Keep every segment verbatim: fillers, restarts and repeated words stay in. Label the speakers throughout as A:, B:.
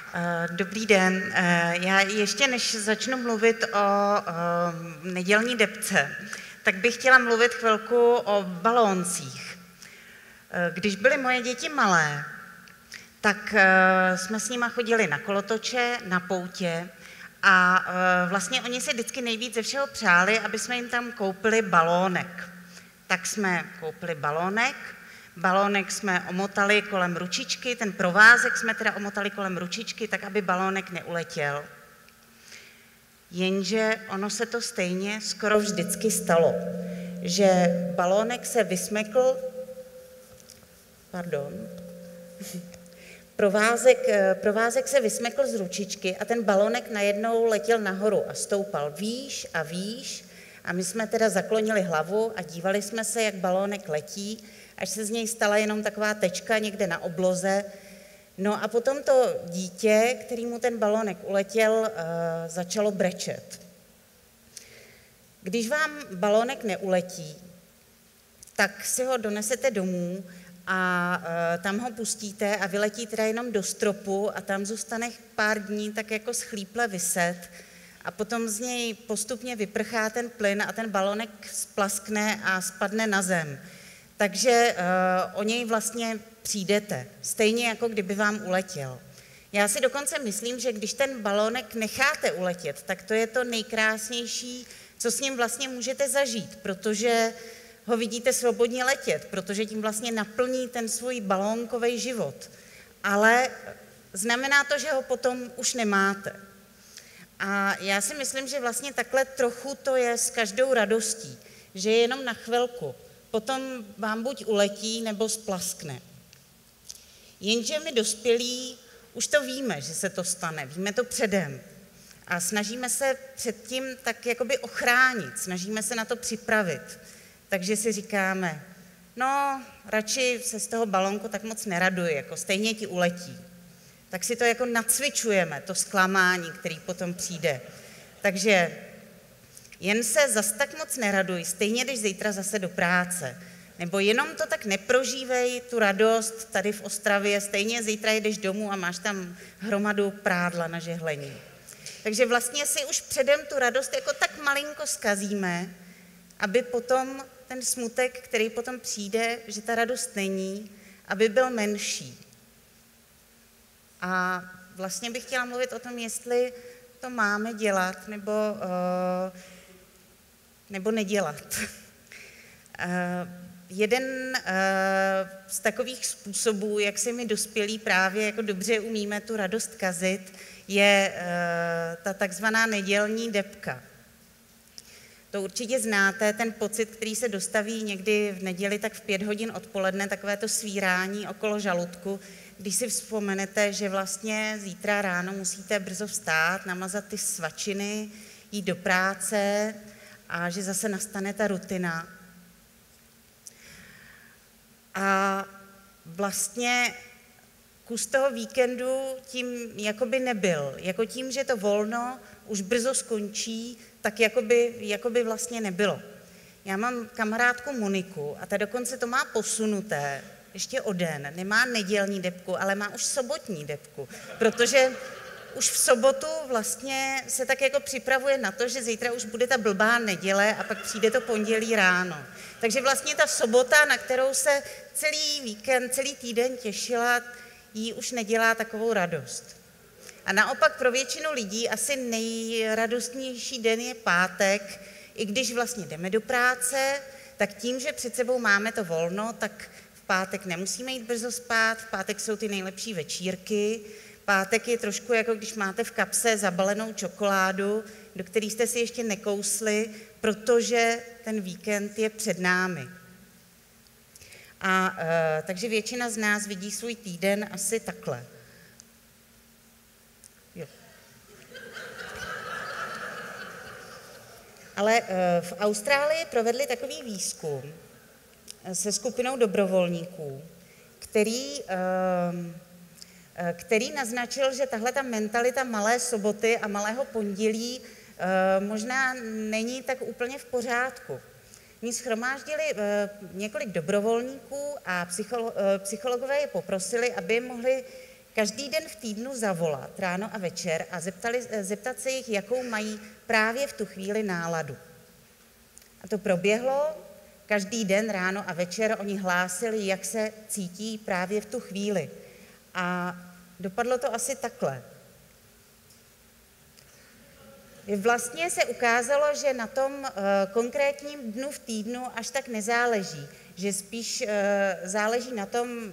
A: Dobrý den. Já ještě než začnu mluvit o nedělní debce, tak bych chtěla mluvit chvilku o balóncích. Když byly moje děti malé, tak jsme s nima chodili na kolotoče, na poutě a vlastně oni si vždycky nejvíc ze všeho přáli, aby jsme jim tam koupili balónek. Tak jsme koupili balónek, balónek jsme omotali kolem ručičky, ten provázek jsme teda omotali kolem ručičky, tak aby balónek neuletěl. Jenže ono se to stejně skoro vždycky stalo, že balónek se vysmekl, pardon, provázek, provázek se vysmekl z ručičky a ten balónek najednou letěl nahoru a stoupal výš a výš a my jsme teda zaklonili hlavu a dívali jsme se, jak balónek letí, až se z něj stala jenom taková tečka někde na obloze. No a potom to dítě, kterému ten balónek uletěl, začalo brečet. Když vám balónek neuletí, tak si ho donesete domů a tam ho pustíte a vyletí teda jenom do stropu a tam zůstane pár dní tak jako schlíple viset a potom z něj postupně vyprchá ten plyn a ten balónek splaskne a spadne na zem. Takže uh, o něj vlastně přijdete, stejně jako kdyby vám uletěl. Já si dokonce myslím, že když ten balónek necháte uletět, tak to je to nejkrásnější, co s ním vlastně můžete zažít, protože ho vidíte svobodně letět, protože tím vlastně naplní ten svůj balónkový život. Ale znamená to, že ho potom už nemáte. A já si myslím, že vlastně takhle trochu to je s každou radostí, že je jenom na chvilku. Potom vám buď uletí, nebo splaskne. Jenže my dospělí už to víme, že se to stane, víme to předem. A snažíme se předtím tak jakoby ochránit, snažíme se na to připravit. Takže si říkáme, no, radši se z toho balónku tak moc neraduj, jako stejně ti uletí. Tak si to jako nacvičujeme, to zklamání, který potom přijde. Takže jen se zas tak moc neraduj, stejně jdeš zítra zase do práce. Nebo jenom to tak neprožívej, tu radost tady v Ostravě, stejně zítra jdeš domů a máš tam hromadu prádla na žehlení. Takže vlastně si už předem tu radost jako tak malinko zkazíme, aby potom ten smutek, který potom přijde, že ta radost není, aby byl menší. A vlastně bych chtěla mluvit o tom, jestli to máme dělat, nebo... Uh, nebo nedělat. Uh, jeden uh, z takových způsobů, jak si my dospělí právě jako dobře umíme tu radost kazit, je uh, ta takzvaná nedělní debka. To určitě znáte, ten pocit, který se dostaví někdy v neděli tak v pět hodin odpoledne, takové to svírání okolo žaludku, když si vzpomenete, že vlastně zítra ráno musíte brzo vstát, namazat ty svačiny, jít do práce, a že zase nastane ta rutina. A vlastně kus toho víkendu tím jakoby nebyl. Jako tím, že to volno už brzo skončí, tak jakoby, jakoby vlastně nebylo. Já mám kamarádku Moniku a ta dokonce to má posunuté, ještě o den. Nemá nedělní debku, ale má už sobotní debku, protože už v sobotu vlastně se tak jako připravuje na to, že zítra už bude ta blbá neděle a pak přijde to pondělí ráno. Takže vlastně ta sobota, na kterou se celý víkend, celý týden těšila, jí už nedělá takovou radost. A naopak pro většinu lidí asi nejradostnější den je pátek, i když vlastně jdeme do práce, tak tím, že před sebou máme to volno, tak v pátek nemusíme jít brzo spát, v pátek jsou ty nejlepší večírky. Pátek je trošku jako když máte v kapse zabalenou čokoládu, do které jste si ještě nekousli, protože ten víkend je před námi. A e, takže většina z nás vidí svůj týden asi takhle. Jo. Ale e, v Austrálii provedli takový výzkum se skupinou dobrovolníků, který... E, který naznačil, že tahle ta mentalita malé soboty a malého pondělí e, možná není tak úplně v pořádku. Oni shromáždili e, několik dobrovolníků a psycholo, e, psychologové je poprosili, aby mohli každý den v týdnu zavolat ráno a večer a zeptali, zeptat se jich, jakou mají právě v tu chvíli náladu. A to proběhlo, každý den ráno a večer oni hlásili, jak se cítí právě v tu chvíli. A dopadlo to asi takhle. Vlastně se ukázalo, že na tom uh, konkrétním dnu v týdnu až tak nezáleží, že spíš uh, záleží na tom, uh,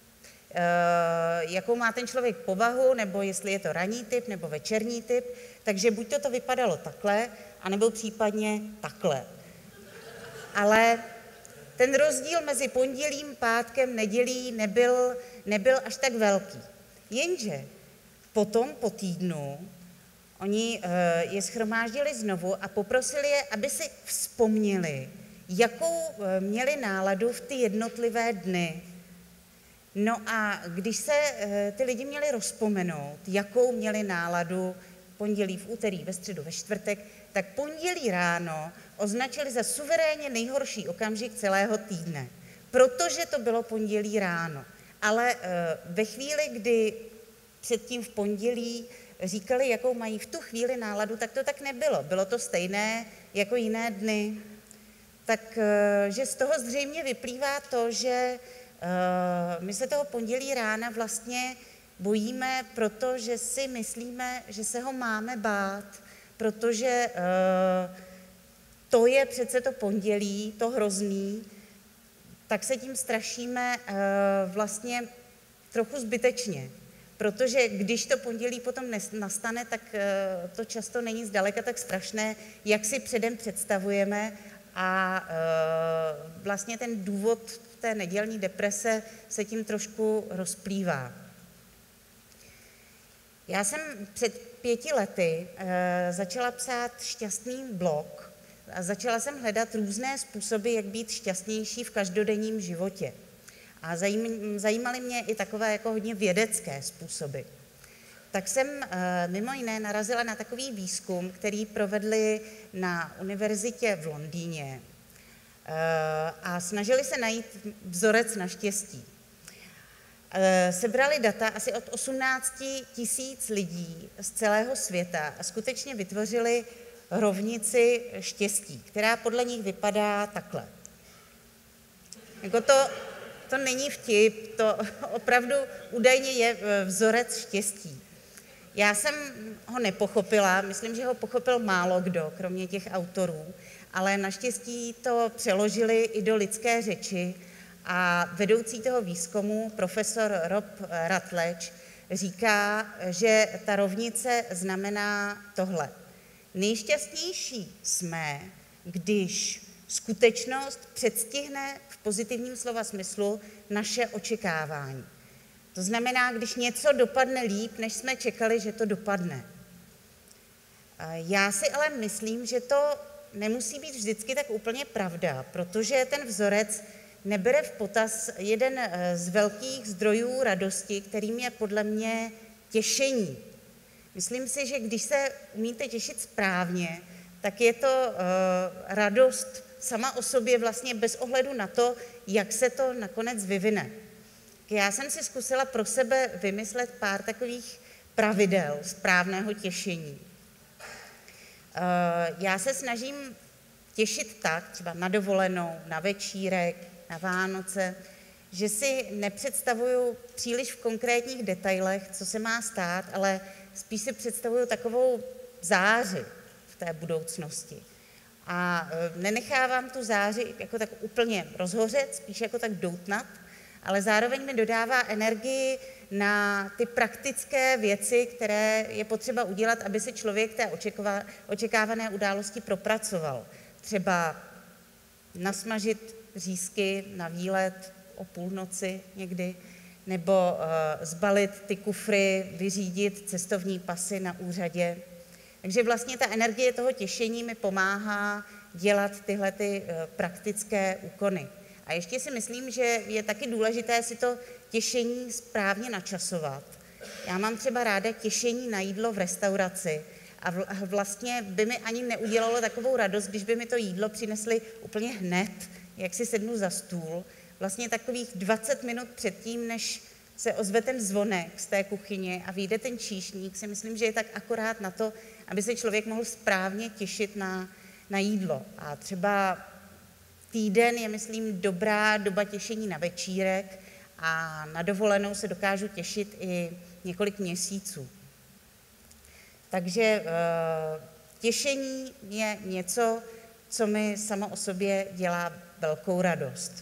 A: jakou má ten člověk povahu, nebo jestli je to ranní typ nebo večerní typ, takže buď to, to vypadalo takhle, anebo případně takhle. Ale ten rozdíl mezi pondělím, pátkem, nedělí nebyl, nebyl až tak velký. Jenže potom po týdnu oni uh, je shromáždili znovu a poprosili je, aby si vzpomněli, jakou uh, měli náladu v ty jednotlivé dny. No a když se uh, ty lidi měli rozpomenout, jakou měli náladu pondělí, v úterý, ve středu, ve čtvrtek, tak pondělí ráno označili za suverénně nejhorší okamžik celého týdne, protože to bylo pondělí ráno. Ale uh, ve chvíli, kdy předtím v pondělí říkali, jakou mají v tu chvíli náladu, tak to tak nebylo. Bylo to stejné jako jiné dny. Takže z toho zřejmě vyplývá to, že uh, my se toho pondělí rána vlastně bojíme, protože si myslíme, že se ho máme bát, protože uh, to je přece to pondělí, to hrozný, tak se tím strašíme uh, vlastně trochu zbytečně. Protože když to pondělí potom nastane, tak uh, to často není zdaleka tak strašné, jak si předem představujeme a uh, vlastně ten důvod té nedělní deprese se tím trošku rozplývá. Já jsem před pěti lety uh, začala psát šťastný blog a začala jsem hledat různé způsoby, jak být šťastnější v každodenním životě. A zajímaly mě i takové jako hodně vědecké způsoby. Tak jsem mimo jiné narazila na takový výzkum, který provedli na univerzitě v Londýně a snažili se najít vzorec na štěstí. Sebrali data asi od osmnácti tisíc lidí z celého světa a skutečně vytvořili rovnici štěstí, která podle nich vypadá takhle. Jako to... To není vtip, to opravdu údajně je vzorec štěstí. Já jsem ho nepochopila, myslím, že ho pochopil málo kdo, kromě těch autorů, ale naštěstí to přeložili i do lidské řeči a vedoucí toho výzkumu, profesor Rob Rutledge, říká, že ta rovnice znamená tohle. Nejšťastnější jsme, když skutečnost předstihne v pozitivním slova smyslu naše očekávání. To znamená, když něco dopadne líp, než jsme čekali, že to dopadne. Já si ale myslím, že to nemusí být vždycky tak úplně pravda, protože ten vzorec nebere v potaz jeden z velkých zdrojů radosti, kterým je podle mě těšení. Myslím si, že když se umíte těšit správně, tak je to uh, radost sama o sobě vlastně bez ohledu na to, jak se to nakonec vyvine. Já jsem si zkusila pro sebe vymyslet pár takových pravidel správného těšení. Já se snažím těšit tak, třeba na dovolenou, na večírek, na Vánoce, že si nepředstavuju příliš v konkrétních detailech, co se má stát, ale spíš si představuju takovou záři v té budoucnosti. A nenechávám tu záři jako tak úplně rozhořet, spíš jako tak doutnat, ale zároveň mi dodává energii na ty praktické věci, které je potřeba udělat, aby se člověk té očekávané události propracoval. Třeba nasmažit řízky na výlet o půlnoci někdy, nebo uh, zbalit ty kufry, vyřídit cestovní pasy na úřadě. Takže vlastně ta energie toho těšení mi pomáhá dělat tyhle ty uh, praktické úkony. A ještě si myslím, že je taky důležité si to těšení správně načasovat. Já mám třeba ráda těšení na jídlo v restauraci a vlastně by mi ani neudělalo takovou radost, když by mi to jídlo přinesli úplně hned, jak si sednu za stůl. Vlastně takových dvacet minut předtím, než se ozve ten zvonek z té kuchyně a vyjde ten číšník, si myslím, že je tak akorát na to, aby se člověk mohl správně těšit na, na jídlo. A třeba týden je, myslím, dobrá doba těšení na večírek a na dovolenou se dokážu těšit i několik měsíců. Takže těšení je něco, co mi samo o sobě dělá velkou radost.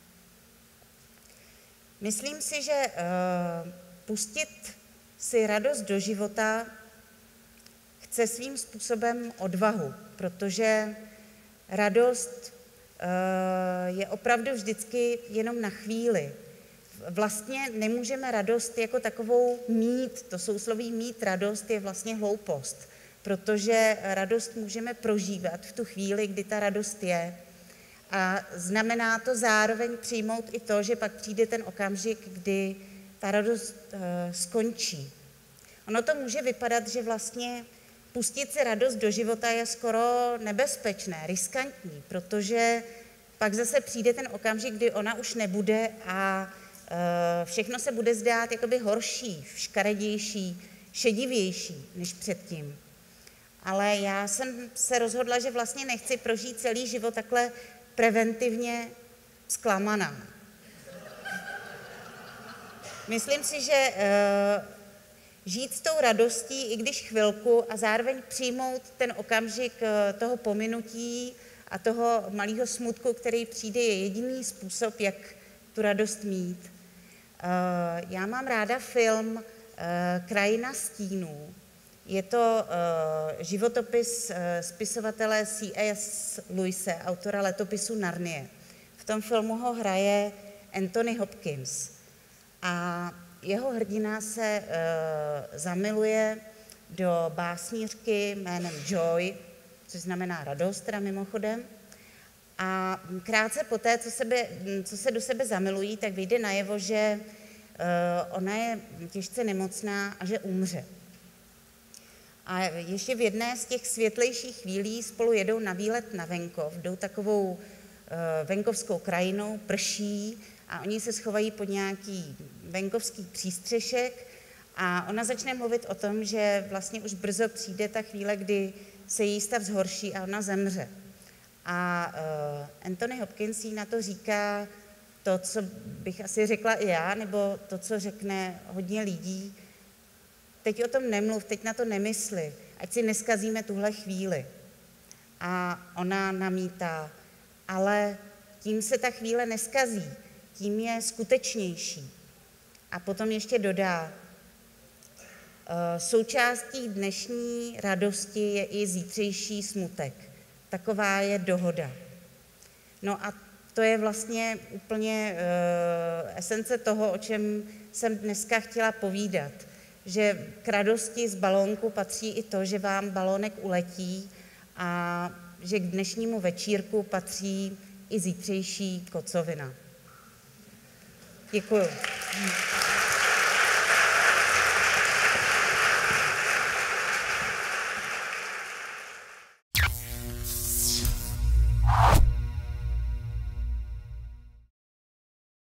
A: Myslím si, že pustit si radost do života chce svým způsobem odvahu, protože radost je opravdu vždycky jenom na chvíli. Vlastně nemůžeme radost jako takovou mít, to sousloví mít radost je vlastně hloupost, protože radost můžeme prožívat v tu chvíli, kdy ta radost je. A znamená to zároveň přijmout i to, že pak přijde ten okamžik, kdy ta radost e, skončí. Ono to může vypadat, že vlastně pustit si radost do života je skoro nebezpečné, riskantní, protože pak zase přijde ten okamžik, kdy ona už nebude a e, všechno se bude zdát jakoby horší, škaredější, šedivější než předtím. Ale já jsem se rozhodla, že vlastně nechci prožít celý život takhle preventivně zklamaná. Myslím si, že e, žít s tou radostí, i když chvilku, a zároveň přijmout ten okamžik e, toho pominutí a toho malého smutku, který přijde, je jediný způsob, jak tu radost mít. E, já mám ráda film e, Krajina stínů. Je to uh, životopis uh, spisovatele C S Lewise, autora letopisu Narnie. V tom filmu ho hraje Anthony Hopkins. A jeho hrdina se uh, zamiluje do básnířky jménem Joy, což znamená radost, teda mimochodem. A krátce poté, co, sebe, co se do sebe zamilují, tak vyjde najevo, že uh, ona je těžce nemocná a že umře. A ještě v jedné z těch světlejších chvílí spolu jedou na výlet na venkov, jdou takovou uh, venkovskou krajinou, prší a oni se schovají pod nějaký venkovský přístřešek a ona začne mluvit o tom, že vlastně už brzo přijde ta chvíle, kdy se její stav zhorší a ona zemře. A uh, Anthony Hopkins jí na to říká to, co bych asi řekla i já, nebo to, co řekne hodně lidí: teď o tom nemluv, teď na to nemysli, ať si neskazíme tuhle chvíli. A ona namítá, ale tím se ta chvíle neskazí, tím je skutečnější. A potom ještě dodá, součástí dnešní radosti je i zítřejší smutek. Taková je dohoda. No a to je vlastně úplně uh, esence toho, o čem jsem dneska chtěla povídat. Že k radosti z balónku patří i to, že vám balónek uletí a že k dnešnímu večírku patří i zítřejší kocovina. Děkuju.